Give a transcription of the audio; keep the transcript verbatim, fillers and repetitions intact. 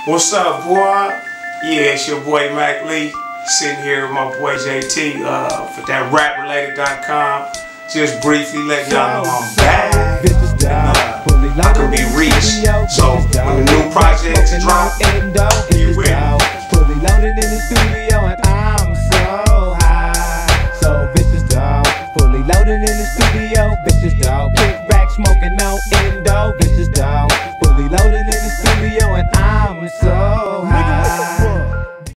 What's up, boy? Yeah, it's your boy Mac Lee, sitting here with my boy J T uh, for that rap related dot com. Just briefly letting y'all know I'm back. And, uh, I can be reached. So when the new projects drop, you with me. Fully loaded in the studio and I'm so high. So vicious dog. Fully loaded in the studio, vicious dog. Kick back, smoking no endo, vicious dog. Fully loaded in the studio and I'm so high.